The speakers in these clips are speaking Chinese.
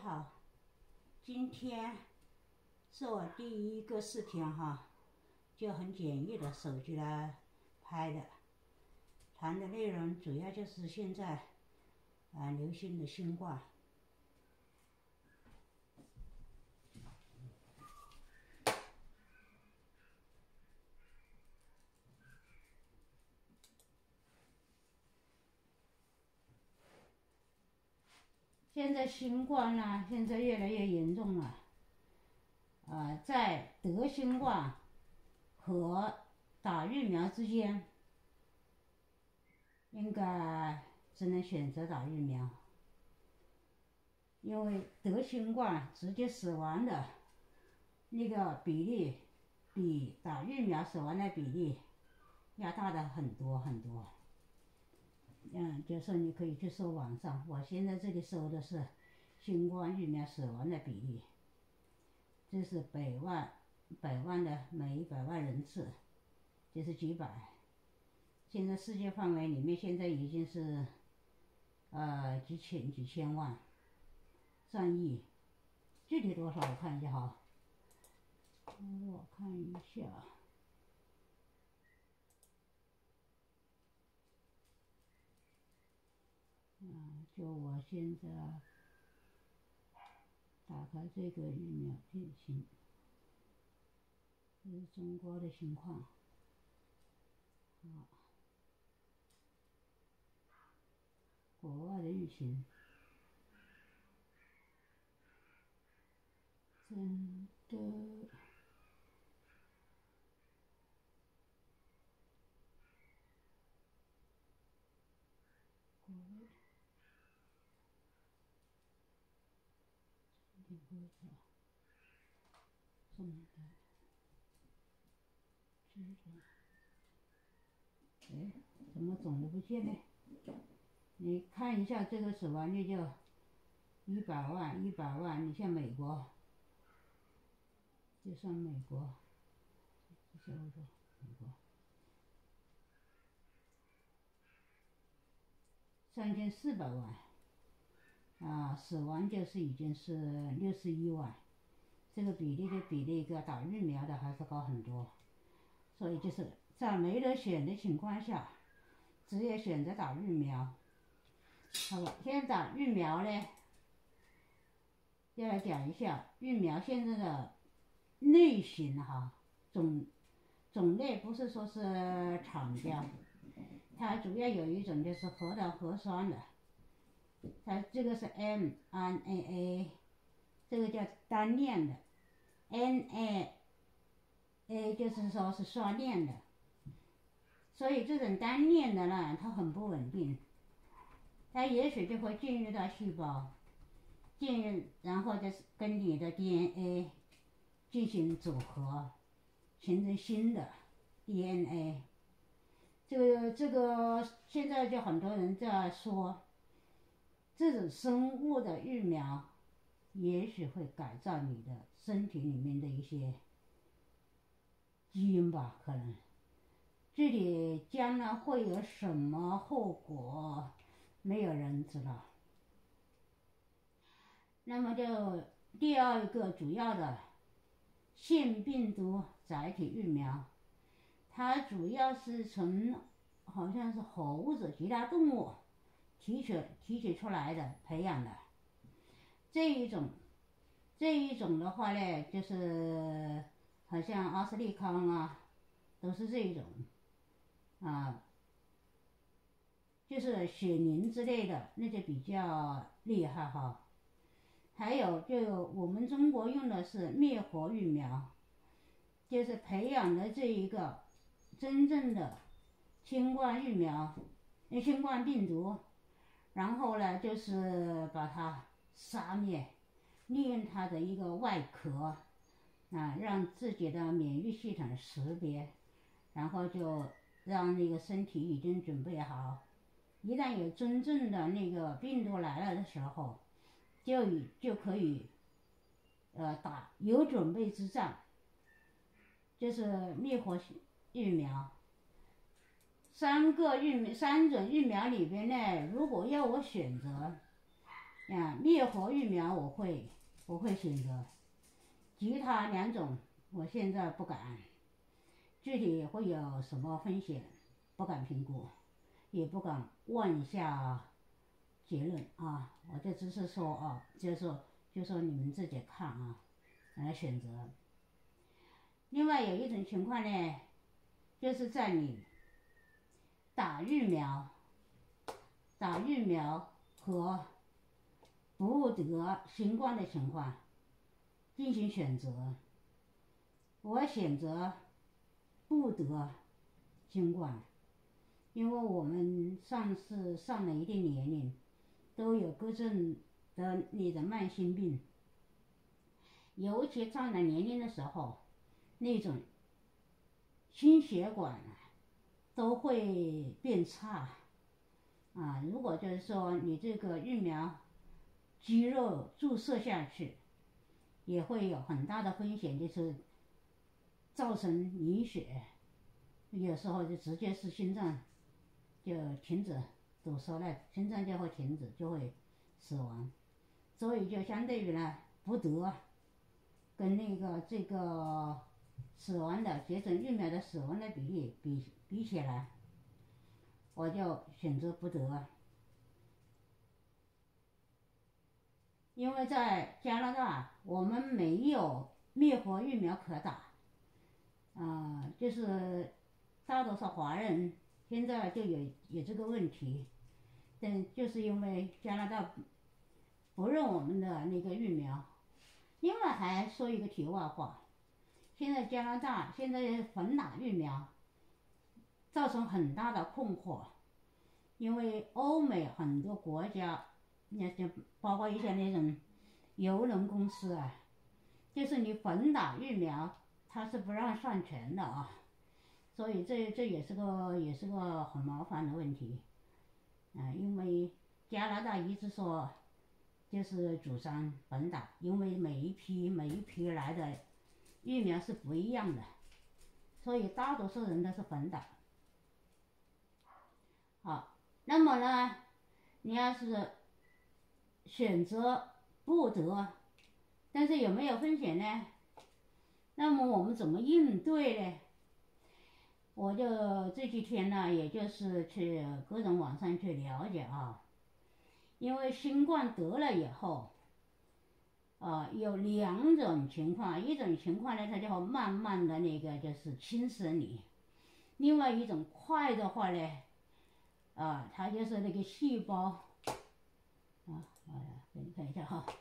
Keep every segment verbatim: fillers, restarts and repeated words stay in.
好，今天是我第一个视频哈，就很简易的手机来拍的，谈的内容主要就是现在啊、呃、流行的新冠。现在新冠呢，现在越来越严重了。呃，在得新冠和打疫苗之间，应该只能选择打疫苗，因为得新冠直接死亡的那个比例，比打疫苗死亡的比例要大的很多很多。嗯，就是你可以去搜网上，我现在这里搜的是新冠疫苗死亡的比例，这是百万百万的每一百万人次，就是几百。现在世界范围里面，现在已经是呃几千几千万，上亿，具体多少我看一下哈，我看一下。嗯，就我现在打开这个疫苗进行，这是中国的情况。好，国外的疫情真的，国外今天多少？这么大，这种，哎，怎么总的不见呢？你看一下这个死亡率就一百万，一百万。你像美国，就算美国，这是欧洲，美国三千四百万，啊，死亡就是已经是六十一万，这个比例的比那个打疫苗的还是高很多。所以就是在没得选的情况下，只有选择打疫苗。好了，现在打疫苗呢，要来讲一下疫苗现在的类型哈，种种类不是说是厂家，它主要有一种就是核糖核酸的，它这个是 M R N A， 这个叫单链的 ，N A A 就是说是双链的，所以这种单链的呢，它很不稳定，它也许就会进入到细胞，进入然后就是跟你的 D N A 进行组合，形成新的 D N A。这个这个现在就很多人在说，这种生物的疫苗也许会改造你的身体里面的一些基因吧，可能。具体将来会有什么后果，没有人知道。那么就第二个主要的腺病毒载体疫苗，它主要是从好像是猴子其他动物提取提取出来的培养的。这一种这一种的话呢，就是好像阿斯利康啊，都是这一种啊，就是血凝之类的那就比较厉害哈。还有就我们中国用的是灭活疫苗，就是培养的这一个真正的新冠疫苗，新冠病毒，然后呢就是把它杀灭，利用它的一个外壳啊，让自己的免疫系统识别，然后就让那个身体已经准备好，一旦有真正的那个病毒来了的时候，就就可以呃打有准备之战，就是灭活疫苗。三个疫苗三种疫苗里边呢，如果要我选择， 啊，灭活疫苗我会我会选择，其他两种我现在不敢，具体会有什么风险不敢评估，也不敢妄下结论啊。我这只是说啊，就是说就说你们自己看啊，来选择。另外有一种情况呢，就是在你打疫苗、打疫苗和不得新冠的情况进行选择。我选择不得新冠，因为我们上次上了一定年龄，都有各种的你的慢性病，尤其上了年龄的时候，那种心血管都会变差啊。如果就是说你这个疫苗肌肉注射下去，也会有很大的风险，就是造成凝血，有时候就直接是心脏就停止堵塞了，心脏就会停止，就会死亡。所以就相对于呢，不得跟那个这个死亡的接种疫苗的死亡的比例比比起来，我就选择不得。因为在加拿大我们没有灭活疫苗可打，啊、呃，就是大多数华人现在就有有这个问题，但就是因为加拿大不认我们的那个疫苗。另外还说一个题外话，现在加拿大现在混打疫苗造成很大的困惑，因为欧美很多国家，那就包括一些那种邮轮公司啊，就是你混打疫苗，它是不让上权的啊，所以这这也是个也是个很麻烦的问题啊，因为加拿大一直说就是主张混打，因为每一批每一批来的疫苗是不一样的，所以大多数人都是混打。好，那么呢，你要是选择不得，但是有没有风险呢？那么我们怎么应对呢？我就这几天呢，也就是去各种网上去了解啊，因为新冠得了以后，啊、呃，有两种情况，一种情况呢，它就慢慢的那个就是侵蚀你；另外一种快的话呢，啊、呃，它就是那个细胞，啊，哎呀，给你看一下哈，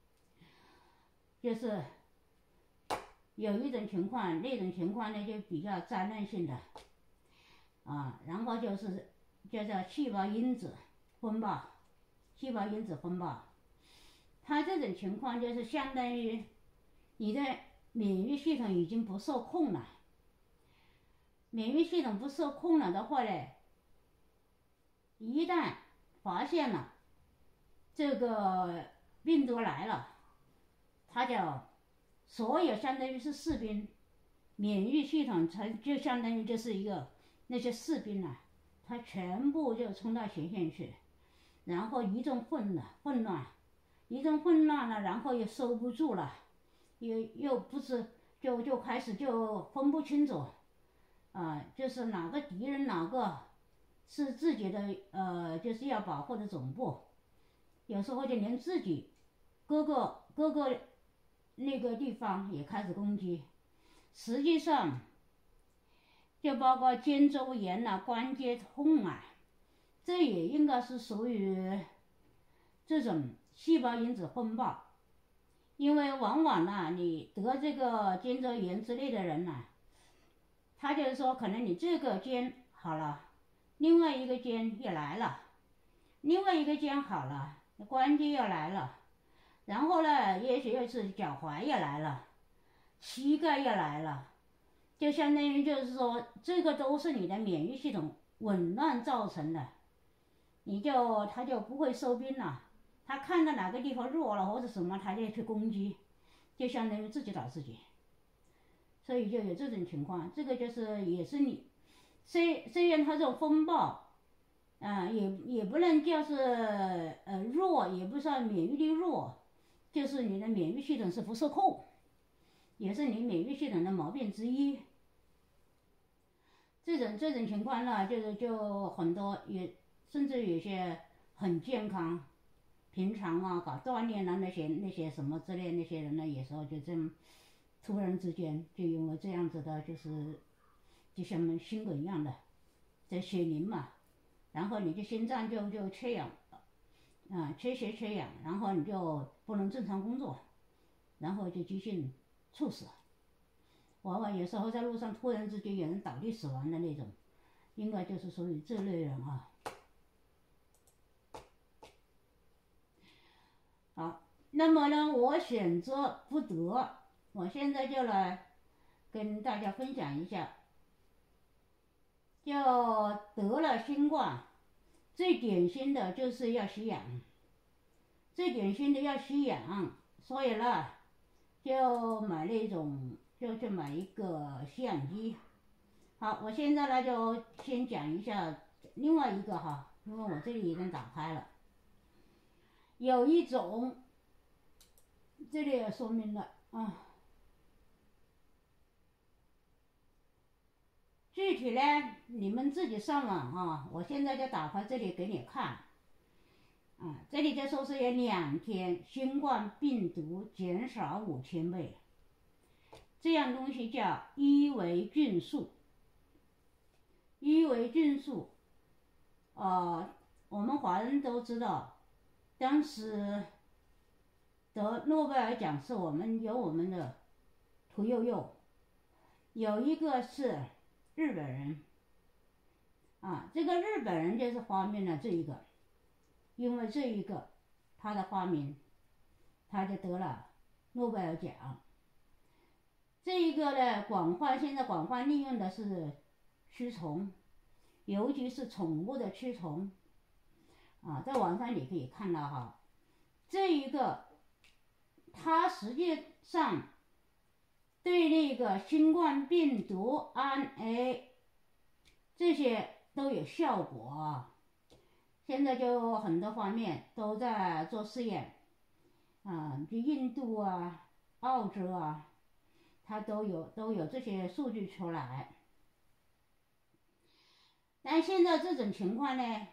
就是有一种情况，那种情况呢就比较灾难性的，啊，然后就是叫做细胞因子风暴，细胞因子风暴。它这种情况就是相当于你的免疫系统已经不受控了，免疫系统不受控了的话呢，一旦发现了这个病毒来了，它就所有相当于是士兵，免疫系统它就相当于就是一个那些士兵啊，它全部就冲到前线去，然后一阵混乱混乱。一阵混乱了，然后又收不住了，又又不是就就开始就分不清楚，啊、呃，就是哪个敌人哪个是自己的呃，就是要保护的总部，有时候就连自己各个各个那个地方也开始攻击，实际上就包括肩周炎啊、关节痛啊，这也应该是属于这种细胞因子风暴，因为往往呢，你得这个肩周炎之类的人呢，他就是说，可能你这个肩好了，另外一个肩也来了，另外一个肩好了，关节又来了，然后呢，也许又是脚踝也来了，膝盖也来了，就相当于就是说，这个都是你的免疫系统紊乱造成的，你就他就不会收兵了。他看到哪个地方弱了或者什么，他就去攻击，就相当于自己打自己，所以就有这种情况。这个就是也是你，虽虽然他这种风暴，啊、 啊、呃，也也不能叫是呃弱，也不算免疫力弱，就是你的免疫系统是不受控，也是你免疫系统的毛病之一。这种这种情况呢，就是就很多也甚至有些很健康。平常啊，搞锻炼啊，那些那些什么之类那些人呢，有时候就这么突然之间就因为这样子的，就是就像我们心梗一样的，在血凝嘛，然后你的心脏就就缺氧，啊，缺血缺氧，然后你就不能正常工作，然后就急性猝死，往往有时候在路上突然之间有人倒地死亡的那种，应该就是属于这类人啊。好，那么呢，我选择不得，我现在就来跟大家分享一下，就得了新冠，最典型的就是要吸氧，最典型的要吸氧，所以呢，就买了一种，就去买一个吸氧机。好，我现在呢就先讲一下另外一个哈，因为我这里已经打开了，有一种。这里也说明了啊，具体呢你们自己上网啊，我现在就打开这里给你看啊，这里就说是有两天新冠病毒减少五千倍，这样东西叫伊维菌素。伊维菌素，呃，我们华人都知道，当时得诺贝尔奖是我们有我们的屠呦呦，有一个是日本人，啊，这个日本人就是发明了这一个，因为这一个他的发明，他就得了诺贝尔奖。这一个呢，广泛现在广泛利用的是驱虫，尤其是宠物的驱虫，啊，在网上你可以看到哈，这一个它实际上对那个新冠病毒 R N A 这些都有效果啊。现在就很多方面都在做试验，啊，就印度啊、澳洲啊，它都有都有这些数据出来。但现在这种情况呢，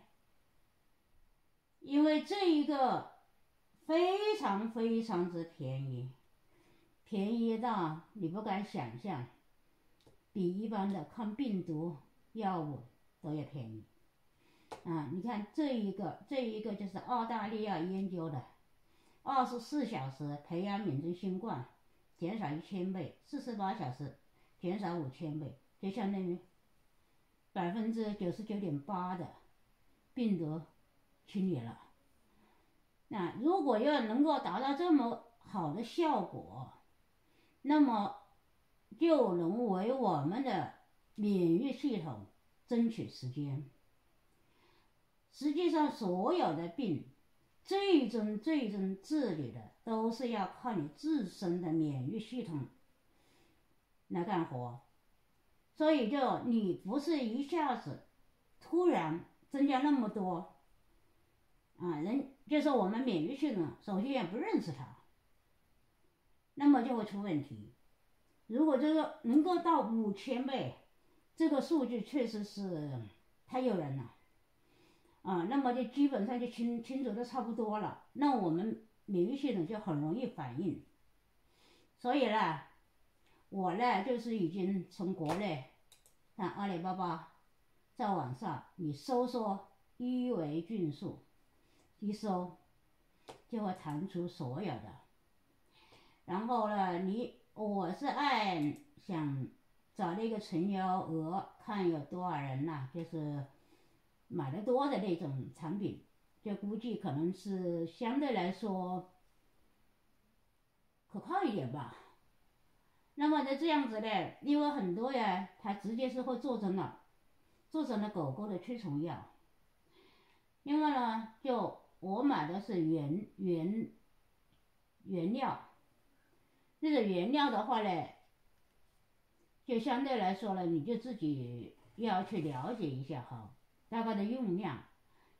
因为这一个非常非常之便宜，便宜到你不敢想象，比一般的抗病毒药物都要便宜。啊，你看这一个，这一个就是澳大利亚研究的，二十四小时培养免疫新冠，减少一千倍，四十八小时减少五千倍，就相当于百分之九十九点八的病毒清理了。那如果要能够达到这么好的效果，那么就能为我们的免疫系统争取时间。实际上，所有的病最终最终治理的都是要靠你自身的免疫系统来干活。所以就你不是一下子突然增加那么多啊，人就是我们免疫系统首先也不认识它，那么就会出问题。如果这个能够到五千倍，这个数据确实是太诱人了啊，那么就基本上就清清楚的差不多了，那我们免疫系统就很容易反应。所以呢，我呢就是已经从国内，像阿里巴巴，在网上你搜索伊维菌素，一搜就会弹出所有的。然后呢，你我是按想找那个成交额，看有多少人呐、啊，就是买的多的那种产品，就估计可能是相对来说可靠一点吧。那么在这样子呢，因为很多呀，它直接是会做成了，做成了狗狗的驱虫药。另外呢，就我买的是原原原料，这个原料的话呢，就相对来说呢，你就自己要去了解一下哈，大概的用量。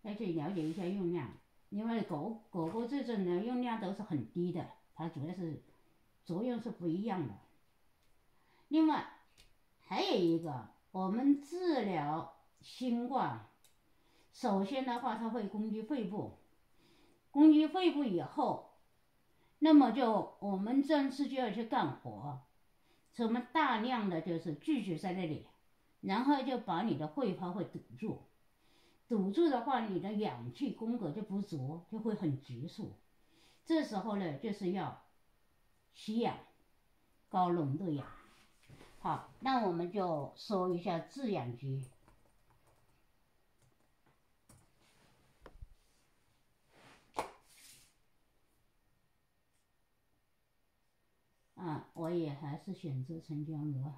要去了解一下用量，因为狗狗狗这种呢用量都是很低的，它主要是作用是不一样的。另外还有一个，我们治疗新冠，首先的话它会攻击肺部，攻击肺部以后，那么就我们正式就要去干活，我们大量的就是聚集在那里，然后就把你的肺泡会堵住，堵住的话，你的氧气供给就不足，就会很急促。这时候呢，就是要吸氧，高浓度氧。好，那我们就说一下制氧机。啊，我也还是选择成交额。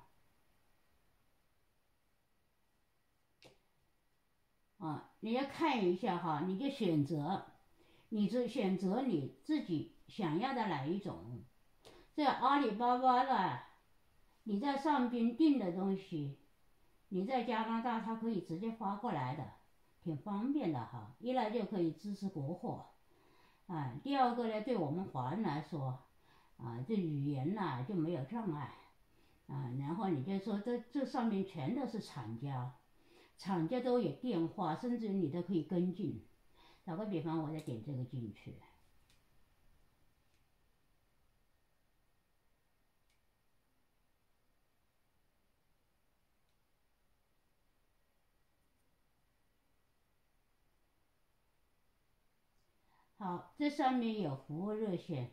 啊，你要看一下哈，你就选择，你就选择你自己想要的哪一种。这阿里巴巴的，你在上边订的东西，你在加拿大它可以直接发过来的，挺方便的哈。一来就可以支持国货，啊，第二个呢，对我们华人来说，啊，这语言呐、就没有障碍，啊，然后你就说这这上面全都是厂家。厂家都有电话，甚至你都可以跟进。打个比方，我再点这个进去。好，这上面有服务热线。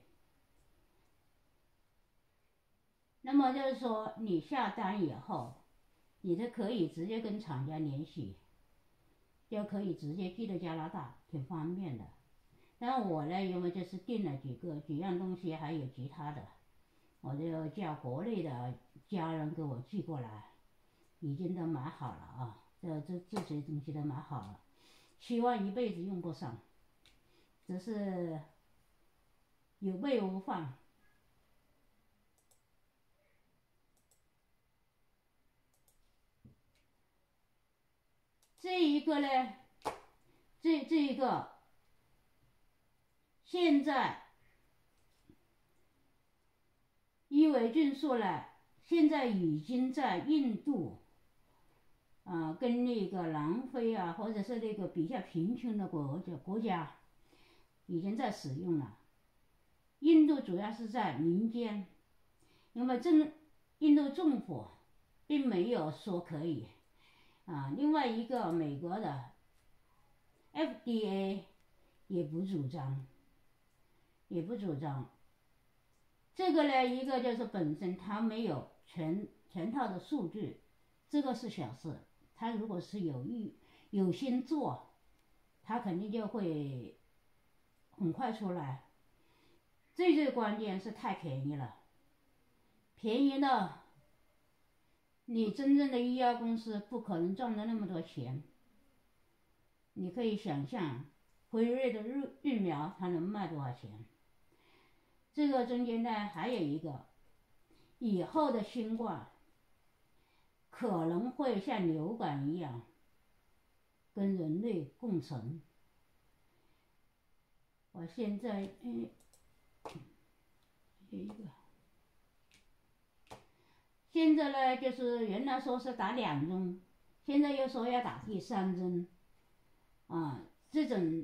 那么就是说，你下单以后，你就可以直接跟厂家联系，就可以直接寄到加拿大，挺方便的。但我呢，因为就是订了几个几样东西，还有其他的，我就叫国内的家人给我寄过来，已经都买好了啊，这这这些东西都买好了，希望一辈子用不上，只是有备无患。这一个呢，这这一个，现在伊维菌素呢，现在已经在印度，啊、呃，跟那个南非啊，或者是那个比较贫穷的国家国家，已经在使用了。印度主要是在民间，因为政印度政府并没有说可以。啊，另外一个美国的 F D A 也不主张，也不主张。这个呢，一个就是本身它没有全全套的数据，这个是小事。他如果是有意有心做，他肯定就会很快出来。最最关键是太便宜了，便宜的。你真正的医药公司不可能赚到那么多钱。你可以想象，辉瑞的疫苗它能卖多少钱？这个中间呢，还有一个，以后的新冠可能会像流感一样，跟人类共存。我现在嗯，有一个。现在呢，就是原来说是打两针，现在又说要打第三针，啊，这种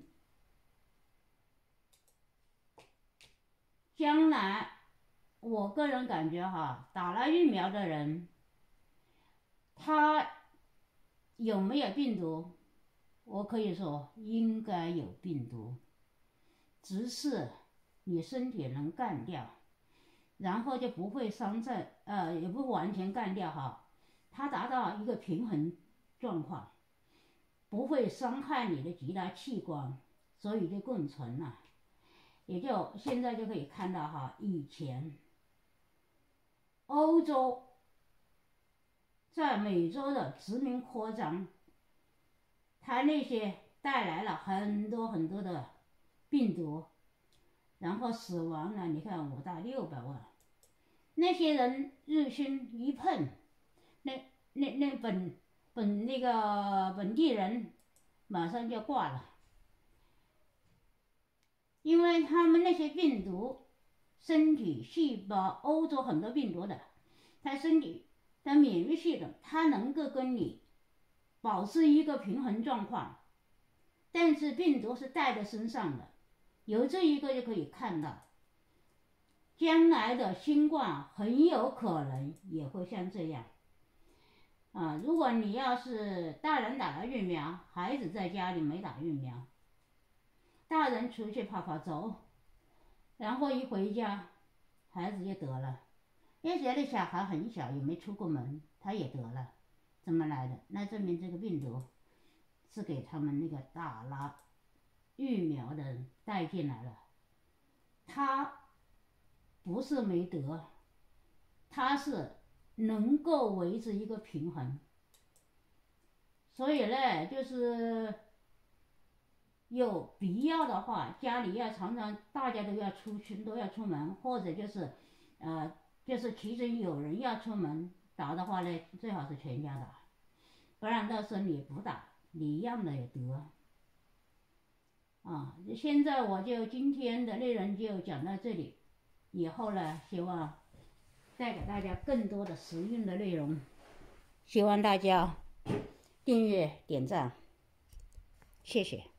将来，我个人感觉哈，打了疫苗的人，他有没有病毒？我可以说应该有病毒，只是你身体能干掉。然后就不会伤在，呃，也不完全干掉哈，它达到一个平衡状况，不会伤害你的其他器官，所以就共存了。也就现在就可以看到哈，以前欧洲在美洲的殖民扩张，它那些带来了很多很多的病毒，然后死亡了，你看五到六百万。那些人日军一碰，那那那本本那个本地人马上就挂了， 因为他们那些病毒，身体细胞欧洲很多病毒的，它身体的免疫系统，它能够跟你保持一个平衡状况，但是病毒是带在身上的，由这一个就可以看到，将来的新冠很有可能也会像这样。啊，如果你要是大人打了疫苗，孩子在家里没打疫苗，大人出去跑跑走，然后一回家，孩子就得了。有些的小孩很小，也没出过门，他也得了，怎么来的？那证明这个病毒是给他们那个打了疫苗的人带进来了。他不是没得，他是能够维持一个平衡。所以呢，就是有必要的话，家里要常常大家都要出去，都要出门，或者就是呃就是其中有人要出门打的话呢，最好是全家打，不然到时候你不打，你一样的也得。啊，现在我就今天的内容就讲到这里，以后呢，希望带给大家更多的实用的内容，希望大家订阅点赞，谢谢。